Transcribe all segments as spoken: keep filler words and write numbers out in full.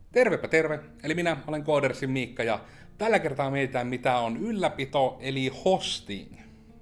Tervepä terve, eli minä olen Codersin Miikka ja tällä kertaa mietitään mitä on ylläpito eli hosting.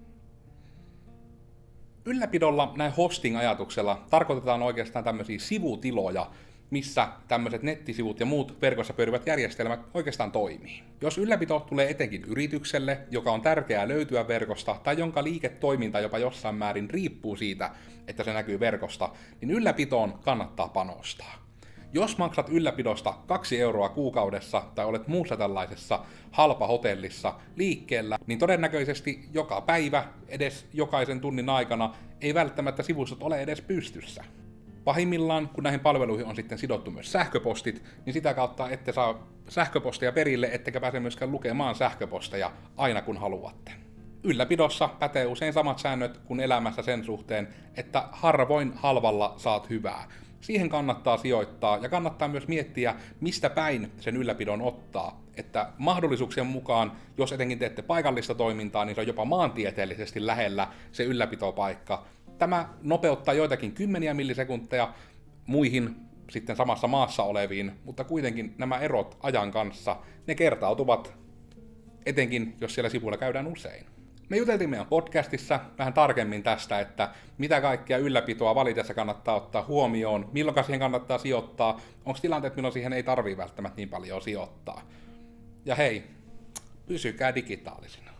Ylläpidolla, näin hosting-ajatuksella, tarkoitetaan oikeastaan tämmöisiä sivutiloja, missä tämmöiset nettisivut ja muut verkossa pyörivät järjestelmät oikeastaan toimii. Jos ylläpito tulee etenkin yritykselle, joka on tärkeää löytyä verkosta, tai jonka liiketoiminta jopa jossain määrin riippuu siitä, että se näkyy verkosta, niin ylläpitoon kannattaa panostaa. Jos maksat ylläpidosta kaksi euroa kuukaudessa tai olet muussa tällaisessa halpahotellissa liikkeellä, niin todennäköisesti joka päivä, edes jokaisen tunnin aikana, ei välttämättä sivustot ole edes pystyssä. Pahimmillaan, kun näihin palveluihin on sitten sidottu myös sähköpostit, niin sitä kautta ette saa sähköposteja perille, ettekä pääse myöskään lukemaan sähköposteja aina kun haluatte. Ylläpidossa pätee usein samat säännöt kuin elämässä sen suhteen, että harvoin halvalla saat hyvää. Siihen kannattaa sijoittaa ja kannattaa myös miettiä, mistä päin sen ylläpidon ottaa. Että mahdollisuuksien mukaan, jos etenkin teette paikallista toimintaa, niin se on jopa maantieteellisesti lähellä se ylläpitopaikka. Tämä nopeuttaa joitakin kymmeniä millisekunteja muihin sitten samassa maassa oleviin, mutta kuitenkin nämä erot ajan kanssa, ne kertautuvat, etenkin jos siellä sivuilla käydään usein. Me juteltiin meidän podcastissa vähän tarkemmin tästä, että mitä kaikkea ylläpitoa valitessa kannattaa ottaa huomioon, milloin siihen kannattaa sijoittaa, onko tilanteet, milloin siihen ei tarvitse välttämättä niin paljon sijoittaa. Ja hei, pysykää digitaalisina.